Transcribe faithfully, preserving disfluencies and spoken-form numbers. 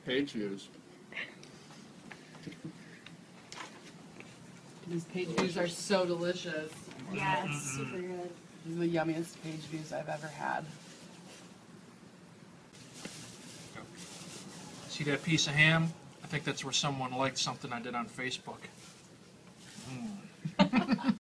page views. These page views are so delicious. Yeah, it's super good. These are the yummiest page views I've ever had. See that piece of ham? I think that's where someone liked something I did on Facebook. Mm.